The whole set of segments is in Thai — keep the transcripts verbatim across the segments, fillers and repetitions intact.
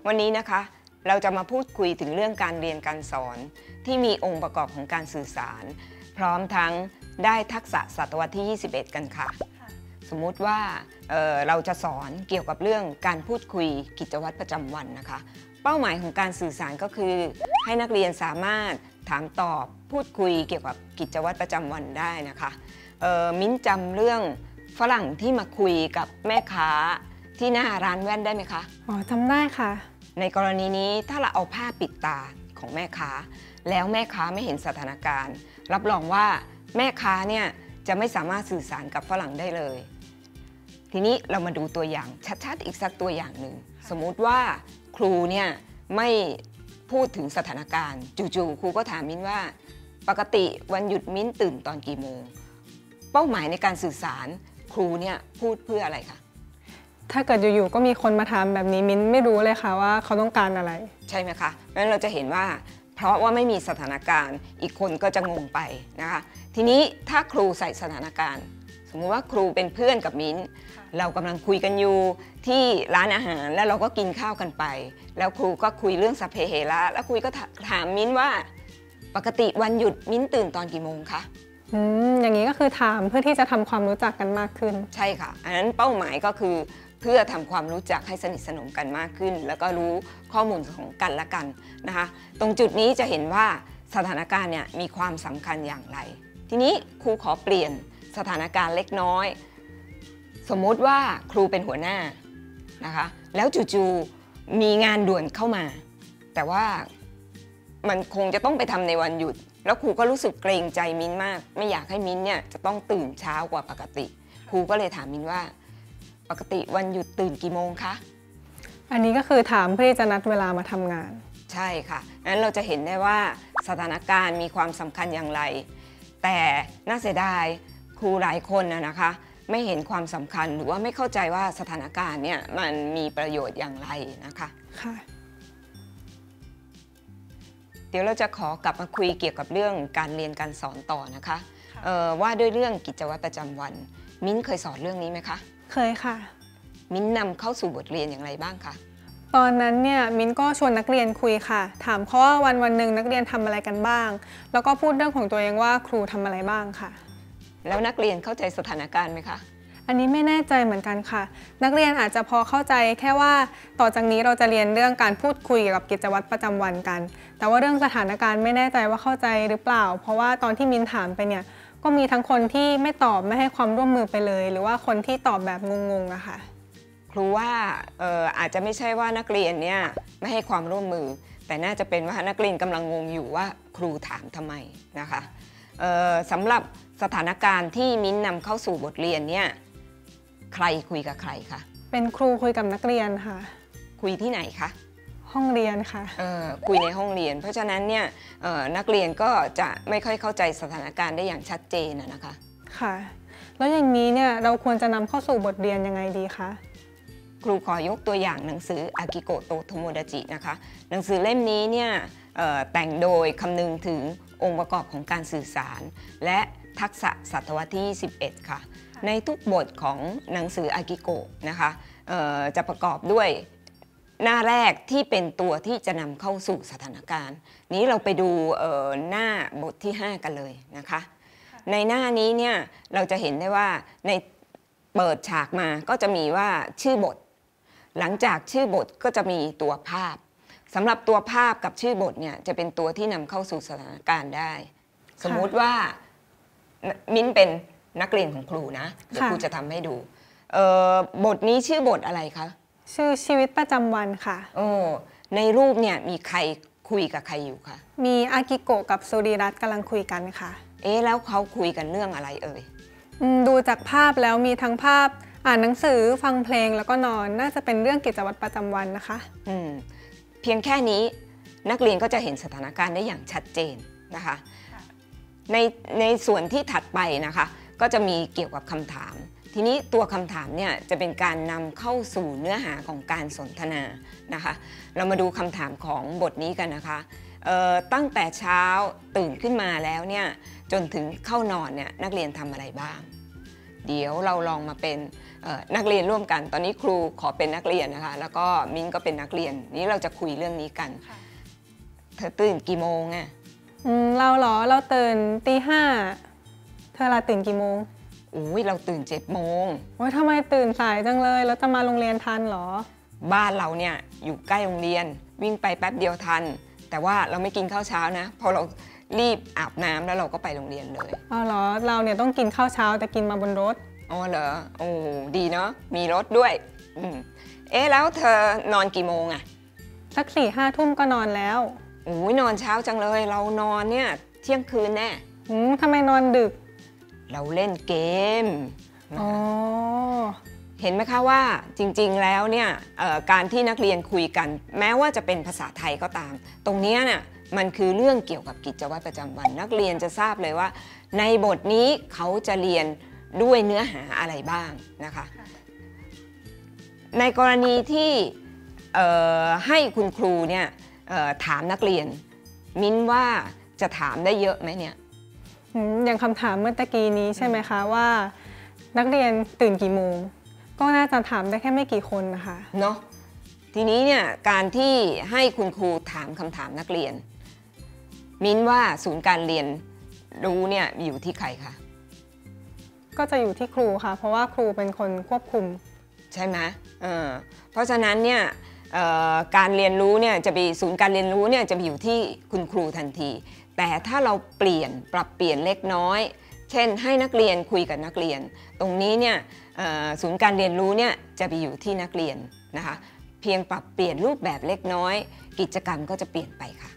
วันนี้นะคะเราจะมาพูดคุยถึงเรื่องการเรียนการสอนที่มีองค์ประกอบของการสื่อสารพร้อมทั้งได้ทักษะศตวรรษที่ยี่สิบเอ็ดกันค่ะสมมุติว่า เอ่อ เราจะสอนเกี่ยวกับเรื่องการพูดคุยกิจวัตรประจำวันนะคะเป้าหมายของการสื่อสารก็คือให้นักเรียนสามารถถามตอบพูดคุยเกี่ยวกับกิจวัตรประจำวันได้นะคะมิ้นจำเรื่องฝรั่งที่มาคุยกับแม่ค้าที่หน้าร้านแว่นได้ไหมคะอ๋อจำได้ค่ะในกรณีนี้ถ้าเราเอาผ้าปิดตาของแม่ค้าแล้วแม่ค้าไม่เห็นสถานการณ์รับรองว่าแม่ค้าเนี่ยจะไม่สามารถสื่อสารกับฝรั่งได้เลยทีนี้เรามาดูตัวอย่างชัดๆอีกสักตัวอย่างหนึ่งสมมุติว่าครูเนี่ยไม่พูดถึงสถานการณ์จู่ๆครูก็ถามมิ้นว่าปกติวันหยุดมิ้นตื่นตอนกี่โมงเป้าหมายในการสื่อสารครูเนี่ยพูดเพื่ออะไรคะถ้าเกิดอยู่ๆก็มีคนมาถามแบบนี้มิ้นไม่รู้เลยค่ะว่าเขาต้องการอะไรใช่ไหมคะเพราะฉะนั้นเราจะเห็นว่าเพราะว่าไม่มีสถานการณ์อีกคนก็จะงงไปนะคะทีนี้ถ้าครูใส่สถานการณ์สมมุติว่าครูเป็นเพื่อนกับมิ้นเรากำลังคุยกันอยู่ที่ร้านอาหารแล้วเราก็กินข้าวกันไปแล้วครูก็คุยเรื่องสัพเพเหระแล้วครูก็ถามมิ้นว่าปกติวันหยุดมิ้นตื่นตอนกี่โมงคะอืมอย่างนี้ก็คือถามเพื่อที่จะทำความรู้จักกันมากขึ้นใช่ค่ะอันนั้นเป้าหมายก็คือเพื่อทำความรู้จักให้สนิทสนมกันมากขึ้นแล้วก็รู้ข้อมูลของกันและกันนะคะตรงจุดนี้จะเห็นว่าสถานการณ์เนี่ยมีความสำคัญอย่างไรทีนี้ครูขอเปลี่ยนสถานการณ์เล็กน้อยสมมุติว่าครูเป็นหัวหน้านะคะแล้วจู่ๆมีงานด่วนเข้ามาแต่ว่ามันคงจะต้องไปทำในวันหยุดแล้วครูก็รู้สึกเกรงใจมิ้นมากไม่อยากให้มิ้นเนี่ยจะต้องตื่นเช้ากว่าปกติครูก็เลยถามมิ้นว่าปกติวันหยุดตื่นกี่โมงคะอันนี้ก็คือถามเพื่อจะนัดเวลามาทำงานใช่ค่ะงั้นเราจะเห็นได้ว่าสถานการณ์มีความสำคัญอย่างไรแต่น่าเสียดายครูหลายคนนะนะคะไม่เห็นความสำคัญหรือว่าไม่เข้าใจว่าสถานการณ์เนี่ยมันมีประโยชน์อย่างไรนะคะค่ะเดี๋ยวเราจะขอกลับมาคุยเกี่ยวกับเรื่องการเรียนการสอนต่อนะคะว่าด้วยเรื่องกิจวัตรประจำวันมิ้นเคยสอนเรื่องนี้ไหมคะเคยค่ะมิ้นนำเข้าสู่บทเรียนอย่างไรบ้างคะตอนนั้นเนี่ยมิ้นก็ชวนนักเรียนคุยค่ะถามเขาว่าวันวันหนึ่งนักเรียนทำอะไรกันบ้างแล้วก็พูดเรื่องของตัวเองว่าครูทำอะไรบ้างค่ะแล้วนักเรียนเข้าใจสถานการณ์ไหมคะอันนี้ไม่แน่ใจเหมือนกันค่ะนักเรียนอาจจะพอเข้าใจแค่ว่าต่อจากนี้เราจะเรียนเรื่องการพูดคุยเกี่ยวกับกิจวัตรประจำวันกันแต่ว่าเรื่องสถานการณ์ไม่แน่ใจว่าเข้าใจหรือเปล่าเพราะว่าตอนที่มิ้นถามไปเนี่ยก็มีทั้งคนที่ไม่ตอบไม่ให้ความร่วมมือไปเลยหรือว่าคนที่ตอบแบบงงๆอะค่ะครูว่าเอ่ออาจจะไม่ใช่ว่านักเรียนเนี่ยไม่ให้ความร่วมมือแต่น่าจะเป็นว่านักเรียนกำลังงงอยู่ว่าครูถามทำไมนะคะเอ่อสำหรับสถานการณ์ที่มิ้นนำเข้าสู่บทเรียนเนี่ยใครคุยกับใครคะเป็นครูคุยกับนักเรียนค่ะคุยที่ไหนคะห้องเรียนค่ะเอ่อคุยในห้องเรียนเพราะฉะนั้นเนี่ยนักเรียนก็จะไม่ค่อยเข้าใจสถานการณ์ได้อย่างชัดเจนนะคะค่ะแล้วอย่างนี้เนี่ยเราควรจะนำเข้าสู่บทเรียนยังไงดีคะครูขอยกตัวอย่างหนังสืออากิโกโตโทโมดาจินะคะหนังสือเล่มนี้เนี่ยแต่งโดยคำนึงถึงองค์ประกอบของการสื่อสารและทักษะศตวรรษที่ยี่สิบเอ็ดค่ะในทุกบทของหนังสืออากิโกะนะคะจะประกอบด้วยหน้าแรกที่เป็นตัวที่จะนำเข้าสู่สถานการณ์นี้เราไปดูหน้าบทที่ห้ากันเลยนะคะในหน้านี้เนี่ยเราจะเห็นได้ว่าในเปิดฉากมาก็จะมีว่าชื่อบทหลังจากชื่อบทก็จะมีตัวภาพสำหรับตัวภาพกับชื่อบทเนี่ยจะเป็นตัวที่นำเข้าสู่สถานการณ์ได้สมมุติว่ามิ้นเป็นนักเรียนของครูนะเดี๋ยวครูจะทำให้ดูบทนี้ชื่อบทอะไรคะชื่อชีวิตประจำวันค่ะโอ้ในรูปเนี่ยมีใครคุยกับใครอยู่คะมีอากิโกะกับสุริรัตน์กำลังคุยกันค่ะเอ๊ะแล้วเขาคุยกันเรื่องอะไรเอ่ยดูจากภาพแล้วมีทั้งภาพอ่านหนังสือฟังเพลงแล้วก็นอนน่าจะเป็นเรื่องกิจวัตรประจำวันนะคะอืมเพียงแค่นี้นักเรียนก็จะเห็นสถานการณ์ได้อย่างชัดเจนนะคะในในส่วนที่ถัดไปนะคะก็จะมีเกี่ยวกับคำถามทีนี้ตัวคำถามเนี่ยจะเป็นการนำเข้าสู่เนื้อหาของการสนทนานะคะเรามาดูคำถามของบทนี้กันนะคะตั้งแต่เช้าตื่นขึ้นมาแล้วเนี่ยจนถึงเข้านอนเนี่ยนักเรียนทำอะไรบ้างเดี๋ยวเราลองมาเป็นนักเรียนร่วมกันตอนนี้ครูขอเป็นนักเรียนนะคะแล้วก็มิ้นก็เป็นนักเรียนนี้เราจะคุยเรื่องนี้กันเธอตื่นกี่โมงอ่ะเราเหรอเราตื่นตีห้าเธอละตื่นกี่โมงโอ้ยเราตื่นเจ็ดโมงโอ้ยทำไมตื่นสายจังเลยแล้วจะมาโรงเรียนทันเหรอบ้านเราเนี่ยอยู่ใกล้โรงเรียนวิ่งไปแป๊บเดียวทันแต่ว่าเราไม่กินข้าวเช้านะพอเรารีบอาบน้ำแล้วเราก็ไปโรงเรียนเลยอ๋อเหรอเราเนี่ยต้องกินข้าวเช้าแต่กินมาบนรถอ๋อเหรอโอ้ดีเนาะมีรถด้วยอืมเอ๊ะแล้วเธอนอนกี่โมงอะสักสี่ห้าทุ่มก็นอนแล้วโอ้ยนอนเช้าจังเลยเรานอนเนี่ยเที่ยงคืนแน่อืมทำไมนอนดึกเราเล่นเกมอ๋อเห็นไหมคะว่าจริงๆแล้วเนี่ยการที่นักเรียนคุยกันแม้ว่าจะเป็นภาษาไทยก็ตามตรงนี้เนี่ยมันคือเรื่องเกี่ยวกับกิจวัตรประจำวันนักเรียนจะทราบเลยว่าในบทนี้เขาจะเรียนด้วยเนื้อหาอะไรบ้างนะคะในกรณีที่ให้คุณครูเนี่ยถามนักเรียนมิ้นว่าจะถามได้เยอะไหมเนี่ยอย่างคำถามเมื่อตะกี้นี้ใช่ไหมคะว่านักเรียนตื่นกี่โมงก็น่าจะถามได้แค่ไม่กี่คนนะคะเนาะทีนี้เนี่ยการที่ให้คุณครูถามคำถามนักเรียนมิ้นว่าศูนย์การเรียนรู้เนี่ยอยู่ที่ใครคะก็จะอยู่ที่ครูค่ะเพราะว่าครูเป็นคนควบคุมใช่ไหมเออเพราะฉะนั้นเนี่ยการเรียนรู้เนี่ยจะไปศูนย์การเรียนรู้เนี่ยจะไปอยู่ที่คุณครูทันทีแต่ถ้าเราเปลี่ยนปรับเปลี่ยนเล็กน้อยเช่นให้นักเรียนคุยกับนักเรียนตรงนี้เนี่ยศูนย์การเรียนรู้เนี่ยจะไปอยู่ที่นักเรียนนะคะเพียงปรับเปลี่ยนรูปแบบเล็กน้อยกิจกรรมก็จะเปลี่ยนไปค่ะ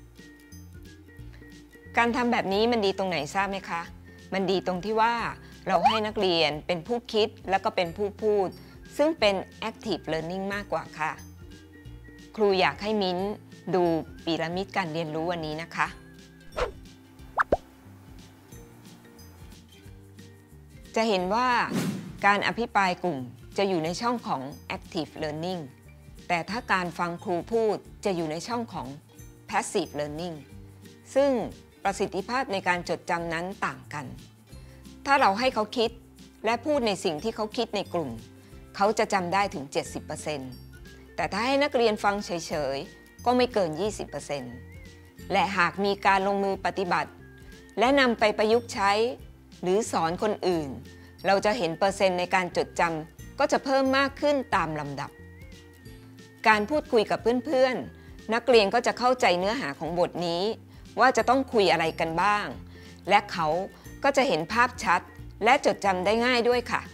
การทำแบบนี้มันดีตรงไหนทราบไหมคะมันดีตรงที่ว่าเราให้นักเรียนเป็นผู้คิดแล้วก็เป็นผู้พูดซึ่งเป็น active learning มากกว่าค่ะครูอยากให้มิ้นดูพีระมิดการเรียนรู้วันนี้นะคะจะเห็นว่าการอภิปรายกลุ่มจะอยู่ในช่องของ active learning แต่ถ้าการฟังครูพูดจะอยู่ในช่องของ passive learning ซึ่งประสิทธิภาพในการจดจำนั้นต่างกันถ้าเราให้เขาคิดและพูดในสิ่งที่เขาคิดในกลุ่มเขาจะจำได้ถึง เจ็ดสิบเปอร์เซ็นต์ แต่ถ้าให้นักเรียนฟังเฉยๆก็ไม่เกิน ยี่สิบเปอร์เซ็นต์ และหากมีการลงมือปฏิบัติและนำไปประยุกต์ใช้หรือสอนคนอื่นเราจะเห็นเปอร์เซ็นต์ในการจดจำก็จะเพิ่มมากขึ้นตามลำดับการพูดคุยกับเพื่อนๆนักเรียนก็จะเข้าใจเนื้อหาของบทนี้ว่าจะต้องคุยอะไรกันบ้างและเขาก็จะเห็นภาพชัดและจดจำได้ง่ายด้วยค่ะ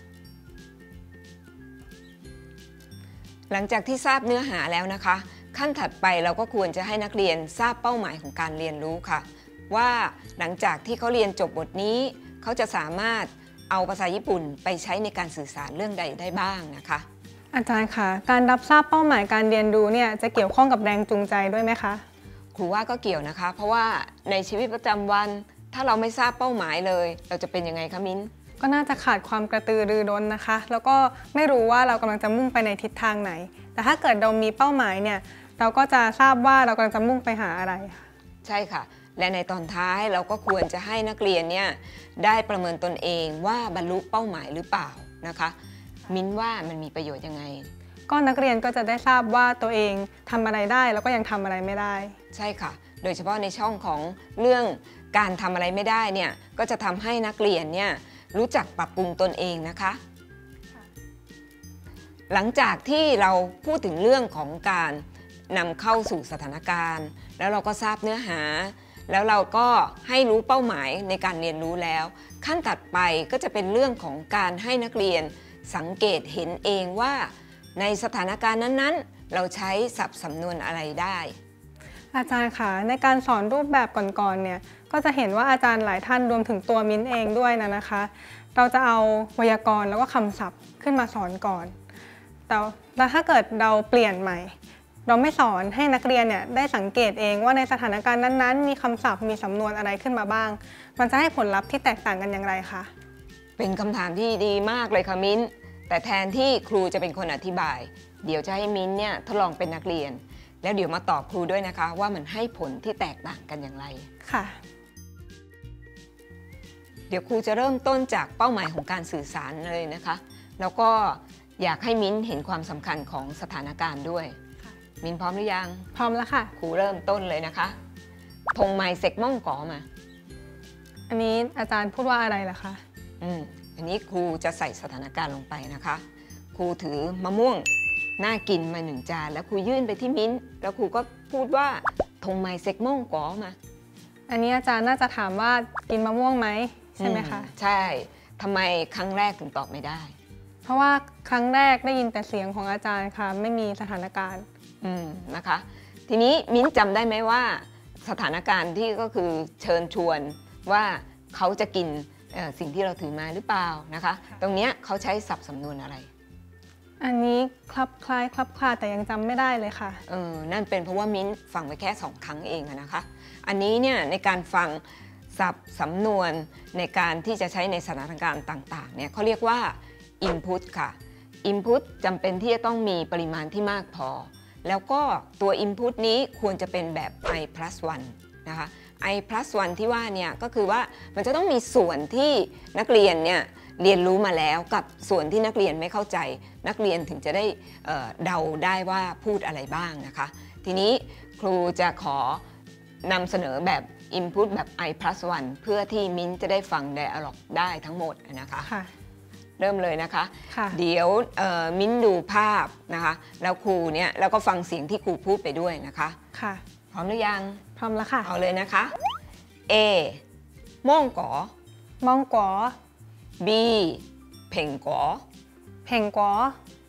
หลังจากที่ทราบเนื้อหาแล้วนะคะขั้นถัดไปเราก็ควรจะให้นักเรียนทราบเป้าหมายของการเรียนรู้ค่ะว่าหลังจากที่เขาเรียนจบบทนี้เขาจะสามารถเอาภาษาญี่ปุ่นไปใช้ในการสื่อสารเรื่องใดได้บ้างนะคะอาจารย์คะการรับทราบเป้าหมายการเรียนรู้เนี่ยจะเกี่ยวข้องกับแรงจูงใจด้วยไหมคะครูว่าก็เกี่ยวนะคะเพราะว่าในชีวิตประจำวันถ้าเราไม่ทราบเป้าหมายเลยเราจะเป็นยังไงคะมิ้นก็น่าจะขาดความกระตือรือร้นนะคะแล้วก็ไม่รู้ว่าเรากำลังจะมุ่งไปในทิศทางไหนแต่ถ้าเกิดเรามีเป้าหมายเนี่ยเราก็จะทราบว่าเรากำลังจะมุ่งไปหาอะไรค่ะใช่ค่ะและในตอนท้ายเราก็ควรจะให้นักเรียนเนี่ยได้ประเมินตนเองว่าบรรลุเป้าหมายหรือเปล่านะคะมิ้นว่ามันมีประโยชน์ยังไงก็นักเรียนก็จะได้ทราบว่าตัวเองทำอะไรได้แล้วก็ยังทำอะไรไม่ได้ใช่ค่ะโดยเฉพาะในช่องของเรื่องการทำอะไรไม่ได้เนี่ยก็จะทำให้นักเรียนเนี่ยรู้จักปรับปรุงตนเองนะคะหลังจากที่เราพูดถึงเรื่องของการนำเข้าสู่สถานการณ์แล้วเราก็ทราบเนื้อหาแล้วเราก็ให้รู้เป้าหมายในการเรียนรู้แล้วขั้นถัดไปก็จะเป็นเรื่องของการให้นักเรียนสังเกตเห็นเองว่าในสถานการณ์นั้นๆเราใช้ศัพท์สำนวนอะไรได้อาจารย์คะในการสอนรูปแบบก่อนๆเนี่ยก็จะเห็นว่าอาจารย์หลายท่านรวมถึงตัวมิ้นเองด้วยนะนะคะเราจะเอาไวยากรณ์แล้วก็คำศัพท์ขึ้นมาสอนก่อนแต่แล้วถ้าเกิดเราเปลี่ยนใหม่เราไม่สอนให้นักเรียนเนี่ยได้สังเกตเองว่าในสถานการณ์นั้นๆมีคำศัพท์มีสำนวนอะไรขึ้นมาบ้างมันจะให้ผลลัพธ์ที่แตกต่างกันอย่างไรคะเป็นคำถามที่ดีมากเลยค่ะมิ้นแต่แทนที่ครูจะเป็นคนอธิบายเดี๋ยวจะให้มิ้นเนี่ยทดลองเป็นนักเรียนแล้วเดี๋ยวมาตอบครูด้วยนะคะว่ามันให้ผลที่แตกต่างกันอย่างไรค่ะเดี๋ยวครูจะเริ่มต้นจากเป้าหมายของการสื่อสารเลยนะคะแล้วก็อยากให้มิ้นเห็นความสำคัญของสถานการณ์ด้วยมิ้นพร้อมหรือยังพร้อมแล้วค่ะครูเริ่มต้นเลยนะคะธงไม้เสกม่องก๋อมาอันนี้อาจารย์พูดว่าอะไรล่ะคะอืมอันนี้ครูจะใส่สถานการณ์ลงไปนะคะครูถือมะม่วงน่ากินมาหนึ่งจานแล้วครูยื่นไปที่มิ้นแล้วครูก็พูดว่าธงไม้เสกม่องก๋อมาอันนี้อาจารย์น่าจะถามว่ากินมะม่วงไหมใช่ไหมคะใช่ทำไมครั้งแรกถึงตอบไม่ได้เพราะว่าครั้งแรกได้ยินแต่เสียงของอาจารย์ค่ะไม่มีสถานการณ์อืมนะคะทีนี้มิ้นจำได้ไหมว่าสถานการณ์ที่ก็คือเชิญชวนว่าเขาจะกินสิ่งที่เราถือมาหรือเปล่านะคะตรงนี้เขาใช้ศัพท์สำนวนอะไรอันนี้คลับคล้ายคลับคลาแต่ยังจำไม่ได้เลยค่ะเออนั่นเป็นเพราะว่ามิ้นฟังไปแค่สองครั้งเองนะคะอันนี้เนี่ยในการฟังศัพท์สำนวนในการที่จะใช้ในสถานการณ์ต่างๆเนี่ยเขาเรียกว่า input ค่ะ input จำเป็นที่จะต้องมีปริมาณที่มากพอแล้วก็ตัว input นี้ควรจะเป็นแบบ i plus วันนะคะ i plus วันที่ว่าเนี่ยก็คือว่ามันจะต้องมีส่วนที่นักเรียนเนี่ยเรียนรู้มาแล้วกับส่วนที่นักเรียนไม่เข้าใจนักเรียนถึงจะได้เอ่อเดาได้ว่าพูดอะไรบ้างนะคะทีนี้ครูจะขอนำเสนอแบบ input แบบ i plus วันเพื่อที่มิ้นจะได้ฟัง dialog ได้ทั้งหมดนะคะเริ่มเลยนะคะเดี๋ยวมิ้นดูภาพนะคะแล้วครูเนี่ยแล้วก็ฟังเสียงที่ครูพูดไปด้วยนะคะค่ะพร้อมหรือยังพร้อมแล้วค่ะเอาเลยนะคะ A ม่องก๋อม่องก๋อ B เพ่งก๋อเพ่งก๋อ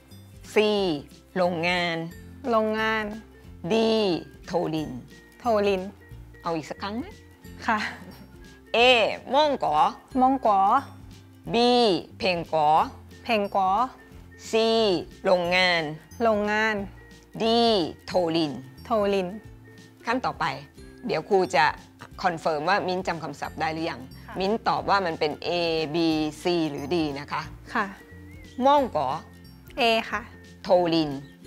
C โรงงานโรงงาน D โทลินโทลินเอาอีกสักครั้งไหมค่ะ A ม่องก๋อม่องก๋อ B เพ่งก๋อเพ่งก๋อ C โรงงานโรงงาน D โทลินโทลินขั้นต่อไปเดี๋ยวครูจะคอนเฟิร์มว่ามิ้นจำคำศัพท์ได้หรือยังมิ้นตอบว่ามันเป็น A B C หรือ D นะคะค่ะม่องก๋อ A ค่ะโทลิน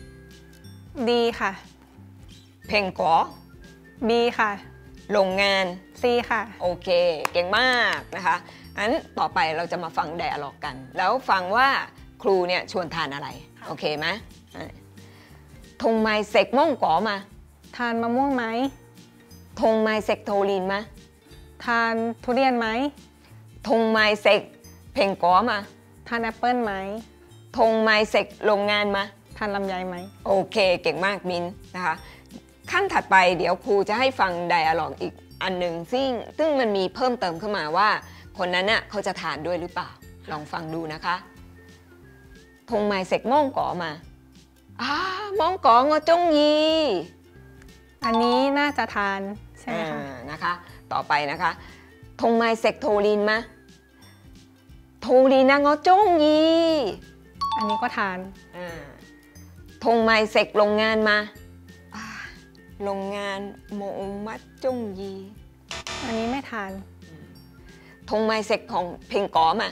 D ค่ะเพ่งก๋อ B ค่ะโรงงาน C ค่ะโอเคเก่งมากนะคะงั้นต่อไปเราจะมาฟังไดอะล็อกกันแล้วฟังว่าครูเนี่ยชวนทานอะไรโอเคไหมธงไม้เสกม่องก๋อมาทานมะม่วงไหมธงไม้เสกโทลินมาทานทุเรียนไหมธงไม้เสกเพ่งก๋อมาทานแอปเปิ้ลไหมธงไม้เสกโรงงานมาทานลำไยไหมโอเคเก่งมากมิ้นนะคะขั้นถัดไปเดี๋ยวครูจะให้ฟังไดอะล็อกอีกอันหนึ่งซึ่งซึ่งมันมีเพิ่มเติมขึ้นมาว่าคนนั้นน่ะเขาจะทานด้วยหรือเปล่าลองฟังดูนะคะธงไม้เสกม่องก๋อมาอ่าม่องก๋องอจงยีอันนี้น่าจะทานใช่ไหมคะนะคะต่อไปนะคะธงไม้เสกโทลินมาโทลินงอจงยีอันนี้ก็ทานธงไม้เสกโรงงานมาโรงงานโมมัดจงยีอันนี้ไม่ทานธงไม้เสกของเพ่งก๋อมา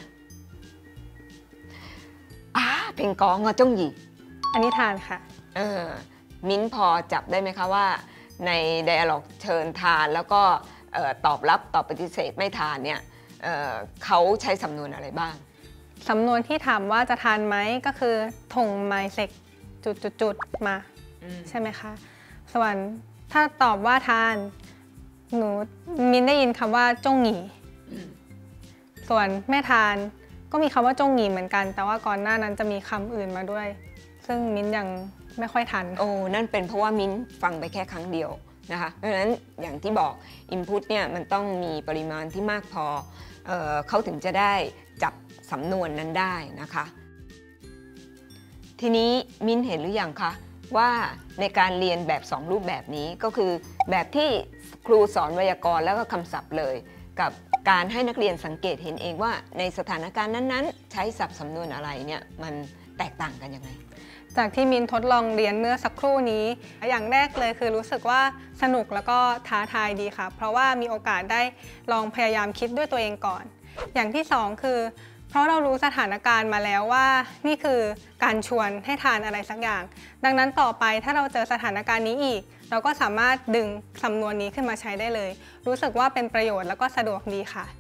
อ่าเพ่งก๋องอจงยีอันนี้ทานค่ะเออมิ้นพอจับได้ไหมคะว่าในไดอะล็อกเชิญทานแล้วก็ตอบรับตอบปฏิเสธไม่ทานเนี่ย เ, เขาใช้สำนวนอะไรบ้างสำนวนที่ถามว่าจะทานไหมก็คือธงไม้เสกจุดๆมาใช่ไหมคะส่วนถ้าตอบว่าทานหนูมินได้ยินคำว่าจงหงีส่วนไม่ทานก็มีคำว่าจงหงีเหมือนกันแต่ว่าก่อนหน้านั้นจะมีคำอื่นมาด้วยซึ่งมิ้นยังไม่ค่อยทันโอ้นั่นเป็นเพราะว่ามิ้นฟังไปแค่ครั้งเดียวนะคะเพราะฉะนั้นอย่างที่บอก input เนี่ยมันต้องมีปริมาณที่มากพอ เอ่อเขาถึงจะได้จับสำนวนนั้นได้นะคะทีนี้มิ้นเห็นหรือยังคะว่าในการเรียนแบบสองรูปแบบนี้ก็คือแบบที่ครูสอนไวยากรณ์แล้วก็คำศัพท์เลยกับการให้นักเรียนสังเกตเห็นเองว่าในสถานการณ์นั้นๆใช้ศัพท์สำนวนอะไรเนี่ยมันแตกต่างกันยังไงจากที่มินทดลองเรียนเมื่อสักครู่นี้อย่างแรกเลยคือรู้สึกว่าสนุกแล้วก็ท้าทายดีค่ะเพราะว่ามีโอกาสได้ลองพยายามคิดด้วยตัวเองก่อนอย่างที่สองคือเพราะเรารู้สถานการณ์มาแล้วว่านี่คือการชวนให้ทานอะไรสักอย่างดังนั้นต่อไปถ้าเราเจอสถานการณ์นี้อีกเราก็สามารถดึงสำนวนนี้ขึ้นมาใช้ได้เลยรู้สึกว่าเป็นประโยชน์แล้วก็สะดวกดีค่ะ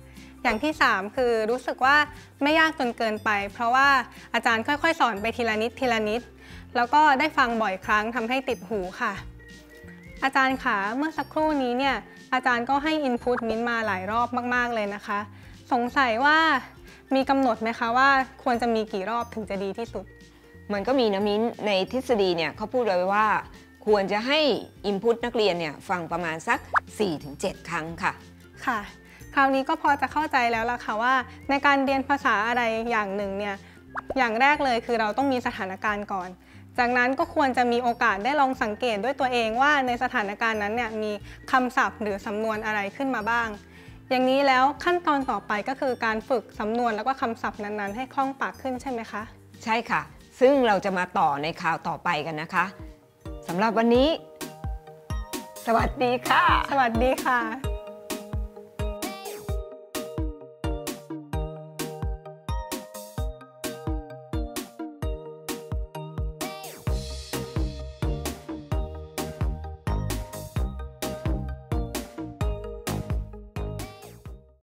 อย่างที่สามคือรู้สึกว่าไม่ยากจนเกินไปเพราะว่าอาจารย์ค่อยๆ สอนไปทีละนิดทีละนิดแล้วก็ได้ฟังบ่อยครั้งทำให้ติดหูค่ะอาจารย์คะเมื่อสักครู่นี้เนี่ยอาจารย์ก็ให้อินพุตมิ้นมาหลายรอบมากๆเลยนะคะสงสัยว่ามีกำหนดไหมคะว่าควรจะมีกี่รอบถึงจะดีที่สุดมันก็มีนะมิ้นในทฤษฎีเนี่ยเขาพูดไว้ว่าควรจะให้อินพุตนักเรียนเนี่ยฟังประมาณสัก สี่ถึงเจ็ด ครั้งค่ะค่ะคราวนี้ก็พอจะเข้าใจแล้วล่ะค่ะว่าในการเรียนภาษาอะไรอย่างหนึ่งเนี่ยอย่างแรกเลยคือเราต้องมีสถานการณ์ก่อนจากนั้นก็ควรจะมีโอกาสได้ลองสังเกตด้วยตัวเองว่าในสถานการณ์นั้นเนี่ยมีคำศัพท์หรือสำนวนอะไรขึ้นมาบ้างอย่างนี้แล้วขั้นตอนต่อไปก็คือการฝึกสำนวนแล้วก็คำศัพท์นั้นๆให้คล่องปากขึ้นใช่ไหมคะใช่ค่ะซึ่งเราจะมาต่อในข่าวต่อไปกันนะคะสำหรับวันนี้สวัสดีค่ะสวัสดีค่ะ